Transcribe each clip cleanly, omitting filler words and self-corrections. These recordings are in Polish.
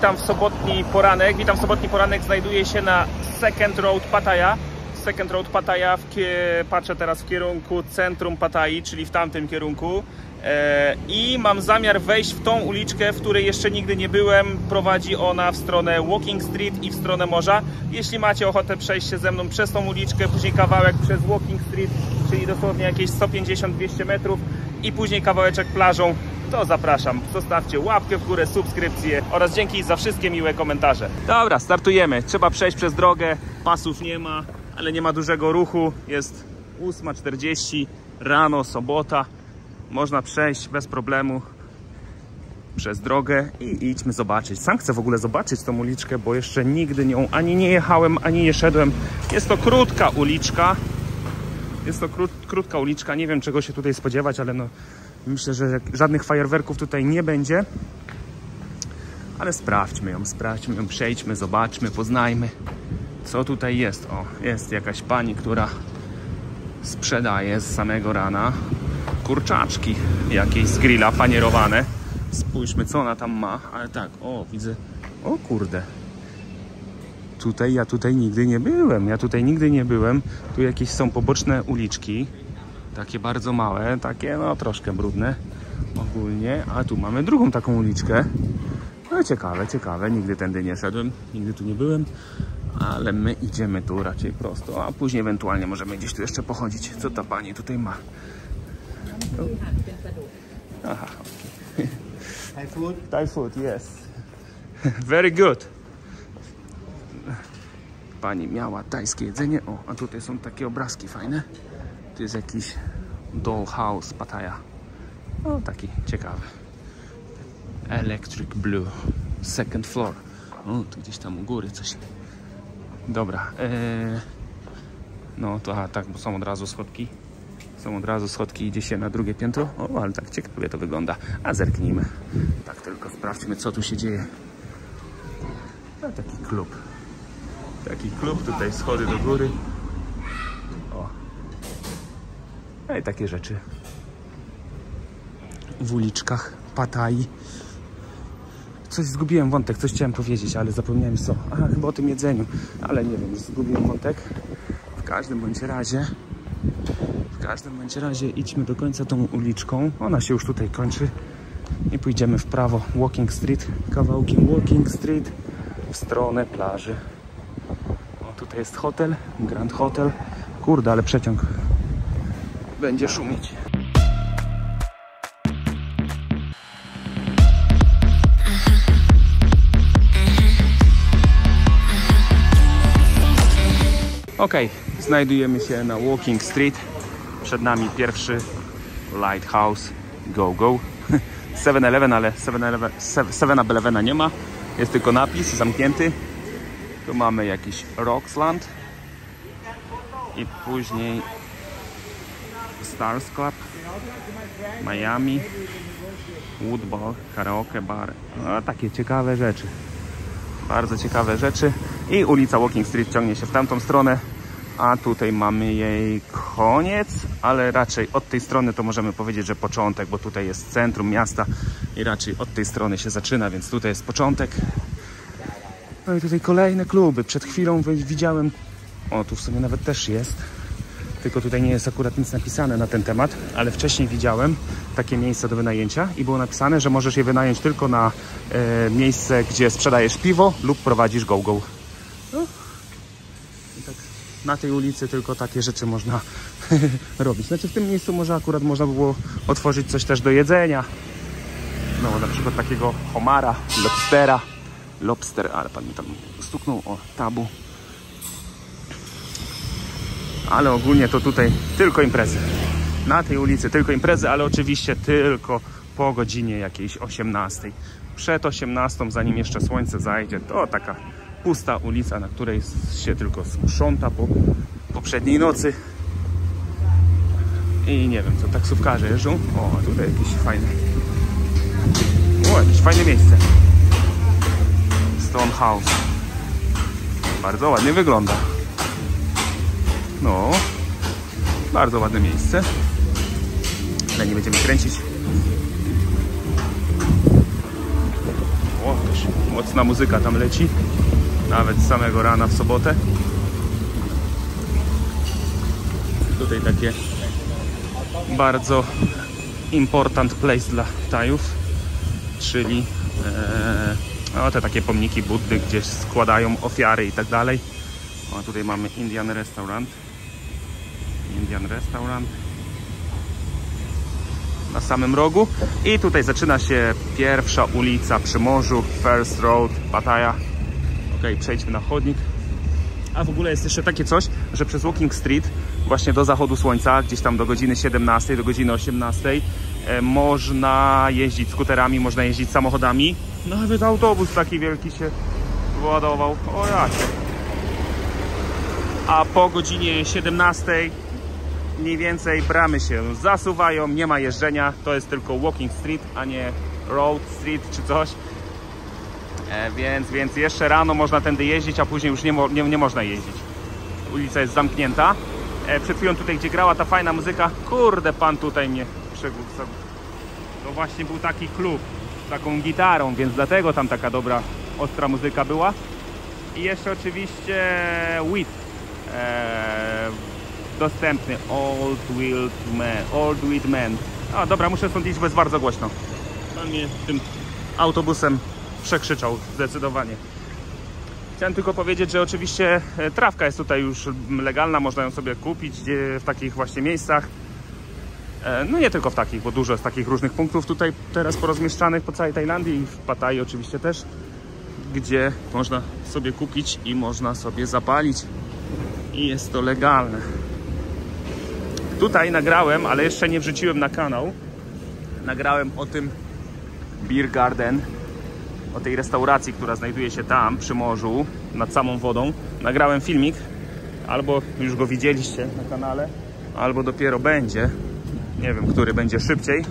witam w sobotni poranek. Witam w sobotni poranek, znajduję się na Second Road Pattaya. Second Road Pattaya, patrzę teraz w kierunku centrum Pattai, czyli w tamtym kierunku. I mam zamiar wejść w tą uliczkę, w której jeszcze nigdy nie byłem. Prowadzi ona w stronę Walking Street i w stronę morza. Jeśli macie ochotę przejść się ze mną przez tą uliczkę, później kawałek przez Walking Street, czyli dosłownie jakieś 150-200 metrów i później kawałeczek plażą, to zapraszam. Zostawcie łapkę w górę, subskrypcję oraz dzięki za wszystkie miłe komentarze. Dobra, startujemy. Trzeba przejść przez drogę. Pasów nie ma, ale nie ma dużego ruchu. Jest 8:40 rano, sobota. Można przejść bez problemu przez drogę i idźmy zobaczyć. Sam chcę w ogóle zobaczyć tą uliczkę, bo jeszcze nigdy nią ani nie jechałem, ani nie szedłem. Jest to krótka uliczka. Jest to krótka uliczka. Nie wiem, czego się tutaj spodziewać, ale no, myślę, że żadnych fajerwerków tutaj nie będzie. Ale sprawdźmy ją, przejdźmy, zobaczmy, poznajmy, co tutaj jest. O, jest jakaś pani, która sprzedaje z samego rana kurczaczki jakieś z grilla panierowane. Spójrzmy, co ona tam ma. Ale tak, o, widzę. O kurde. Ja tutaj nigdy nie byłem. Tu jakieś są poboczne uliczki. Takie bardzo małe, takie no troszkę brudne ogólnie. A tu mamy drugą taką uliczkę. No ciekawe. Nigdy tędy nie szedłem. Nigdy tu nie byłem. Ale my idziemy tu raczej prosto. A później ewentualnie możemy gdzieś tu jeszcze pochodzić. Co ta pani tutaj ma? Aha, okay. Thai food? Thai food, yes. Very good. Pani miała tajskie jedzenie. O, a tutaj są takie obrazki fajne. Tu jest jakiś dollhouse Pattaya. O, taki ciekawy. Electric Blue. Second floor. O, tu gdzieś tam u góry coś. Dobra. No to tak, bo są od razu schodki. Idzie się na drugie piętro. O, ale tak ciekawie to wygląda. A zerknijmy. Tak tylko sprawdźmy, co tu się dzieje. A taki klub. Tutaj schody do góry. O. No i takie rzeczy. W uliczkach Pattai. Coś zgubiłem wątek, coś chciałem powiedzieć, ale zapomniałem co. Aha, chyba o tym jedzeniu. Ale nie wiem, zgubiłem wątek. W każdym bądź razie idźmy do końca tą uliczką. Ona się już tutaj kończy. I pójdziemy w prawo Walking Street. Kawałkiem Walking Street w stronę plaży. O, tutaj jest hotel, Grand Hotel. Kurde, ale przeciąg będzie szumić. Ok, znajdujemy się na Walking Street. Przed nami pierwszy Lighthouse. Go. 7-Eleven, ale 7-Elevena nie ma. Jest tylko napis zamknięty. Tu mamy jakiś Roxland. I później Stars Club, Miami, Woodball, karaoke bar. No, takie ciekawe rzeczy. Bardzo ciekawe rzeczy. I ulica Walking Street ciągnie się w tamtą stronę. A tutaj mamy jej koniec, ale raczej od tej strony to możemy powiedzieć, że początek, bo tutaj jest centrum miasta i raczej od tej strony się zaczyna, więc tutaj jest początek. No i tutaj kolejne kluby. Przed chwilą widziałem, o tu w sumie nawet też jest, tylko tutaj nie jest akurat nic napisane na ten temat, ale wcześniej widziałem takie miejsca do wynajęcia i było napisane, że możesz je wynająć tylko na miejsce, gdzie sprzedajesz piwo lub prowadzisz go-go. No. I tak na tej ulicy tylko takie rzeczy można robić. Znaczy w tym miejscu może akurat można było otworzyć coś też do jedzenia. No na przykład takiego homara, lobster, ale pan mi tam stuknął, o, tabu. Ale ogólnie to tutaj tylko imprezy. Na tej ulicy tylko imprezy, ale oczywiście tylko po godzinie jakiejś 18. Przed 18, zanim jeszcze słońce zajdzie, to taka pusta ulica, na której się tylko sprząta po poprzedniej nocy. I nie wiem, co taksówkarze jeżdżą. O, a tutaj jakieś fajne miejsce. Stone House. Bardzo ładnie wygląda. No, bardzo ładne miejsce. Ale nie będziemy kręcić. O, też Mocna muzyka tam leci, nawet z samego rana w sobotę. Tutaj takie bardzo important place dla Tajów, czyli te takie pomniki Buddy, gdzie składają ofiary i tak dalej. O, tutaj mamy Indian Restaurant. Na samym rogu. I tutaj zaczyna się pierwsza ulica przy morzu, First Road, Pattaya. Ok, przejdźmy na chodnik. A w ogóle jest jeszcze takie coś, że przez Walking Street właśnie do zachodu słońca, gdzieś tam do godziny 17, do godziny 18 można jeździć skuterami, można jeździć samochodami. Nawet autobus taki wielki się wyładował. O jakie. A po godzinie 17 mniej więcej bramy się zasuwają, nie ma jeżdżenia, to jest tylko Walking Street, a nie Road Street czy coś. Więc jeszcze rano można tędy jeździć, a później już nie można jeździć. Ulica jest zamknięta. Przed chwilą tutaj, gdzie grała ta fajna muzyka, kurde, pan tutaj mnie przegłódł sobie. To właśnie był taki klub z taką gitarą, więc dlatego tam taka dobra, ostra muzyka była. I jeszcze oczywiście weed dostępny, Old Weed Man. A dobra, muszę stąd iść, bo jest bardzo głośno. Pan mnie tym autobusem przekrzyczał zdecydowanie. Chciałem tylko powiedzieć, że oczywiście trawka jest tutaj już legalna, można ją sobie kupić w takich właśnie miejscach. No nie tylko w takich, bo dużo jest takich różnych punktów tutaj teraz porozmieszczanych po całej Tajlandii i w Pattayie oczywiście też, gdzie można sobie kupić i można sobie zapalić i jest to legalne. Tutaj nagrałem, ale jeszcze nie wrzuciłem na kanał, nagrałem o tym Beer Garden, o tej restauracji, która znajduje się tam przy morzu, nad samą wodą. Nagrałem filmik, albo już go widzieliście na kanale, albo dopiero będzie. Nie wiem, który będzie szybciej.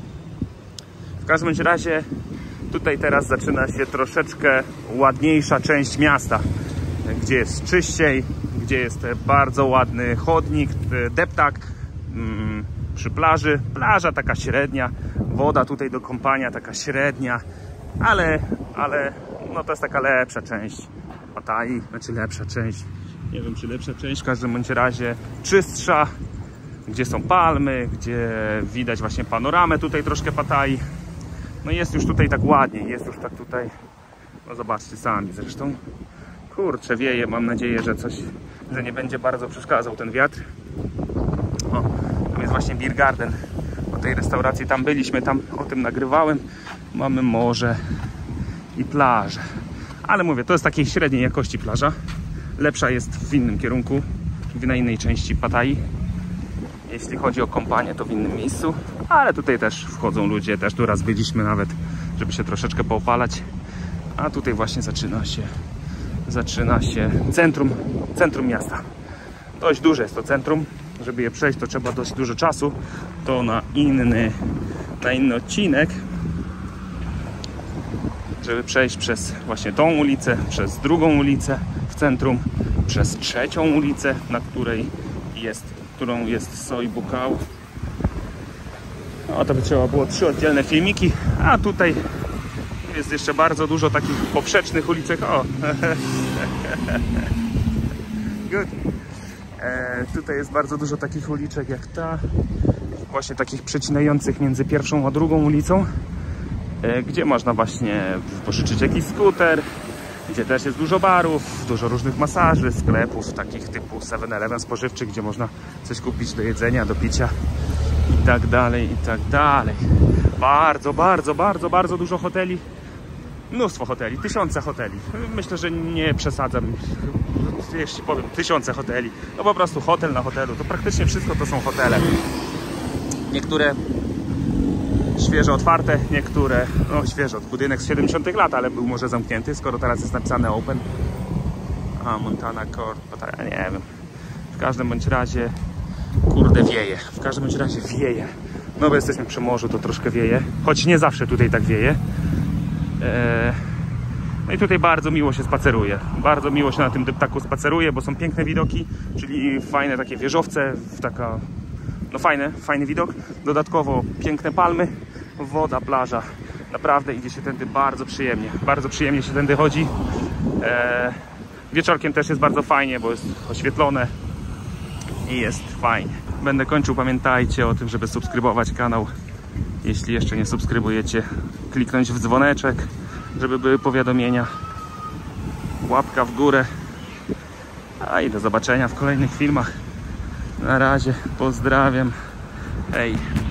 W każdym razie tutaj teraz zaczyna się troszeczkę ładniejsza część miasta, gdzie jest czyściej, gdzie jest bardzo ładny chodnik, deptak przy plaży. Plaża taka średnia, woda tutaj do kąpania taka średnia, ale no to jest taka lepsza część Pattayy, znaczy lepsza część, nie wiem czy lepsza część, w każdym bądź razie czystsza, gdzie są palmy, gdzie widać właśnie panoramę tutaj troszkę Pattayy. No jest już tutaj tak ładnie, jest już tak tutaj, no zobaczcie sami zresztą. Kurczę, wieje, mam nadzieję, że nie będzie bardzo przeszkadzał ten wiatr. O, tam jest właśnie Beer Garden. O tej restauracji tam byliśmy, tam o tym nagrywałem. Mamy morze i plażę. Ale mówię, to jest takiej średniej jakości plaża. Lepsza jest w innym kierunku, na innej części Pattayy. Jeśli chodzi o kąpanie, to w innym miejscu. Ale tutaj też wchodzą ludzie, też tu raz byliśmy nawet, żeby się troszeczkę poopalać. A tutaj właśnie zaczyna się centrum miasta. Dość duże jest to centrum. Żeby je przejść, to trzeba dość dużo czasu. To na inny odcinek. Żeby przejść przez właśnie tą ulicę, przez drugą ulicę w centrum, przez trzecią ulicę, na którą jest Soi Buakhao. No to by trzeba było 3 oddzielne filmiki, a tutaj jest jeszcze bardzo dużo takich poprzecznych uliczek. O! Good. Tutaj jest bardzo dużo takich uliczek jak ta, właśnie takich przecinających między pierwszą a drugą ulicą, gdzie można właśnie pożyczyć jakiś skuter, gdzie też jest dużo barów, dużo różnych masaży, sklepów takich typu 7-Eleven spożywczych, gdzie można coś kupić do jedzenia, do picia i tak dalej, i tak dalej. Bardzo dużo hoteli, mnóstwo hoteli, tysiące hoteli. Myślę, że nie przesadzam, jeśli powiem tysiące hoteli. No po prostu hotel na hotelu, to praktycznie wszystko to są hotele. Niektóre świeżo otwarte, niektóre, no świeżo, budynek z 70 lat, ale był może zamknięty, skoro teraz jest napisane open. A, Montana Court, ja nie wiem. W każdym bądź razie, kurde, wieje. W każdym bądź razie wieje. No bo jesteśmy przy morzu, to troszkę wieje. Choć nie zawsze tutaj tak wieje. No i tutaj bardzo miło się spaceruje. Bardzo miło się na tym deptaku spaceruje, bo są piękne widoki, czyli fajne takie wieżowce, no fajny widok. Dodatkowo piękne palmy, woda, plaża. Naprawdę idzie się tędy bardzo przyjemnie się tędy chodzi. Wieczorkiem też jest bardzo fajnie, bo jest oświetlone i jest fajnie. Będę kończył, pamiętajcie o tym, żeby subskrybować kanał. Jeśli jeszcze nie subskrybujecie, kliknąć w dzwoneczek, żeby były powiadomienia. Łapka w górę. A i do zobaczenia w kolejnych filmach. Na razie, pozdrawiam. Hej.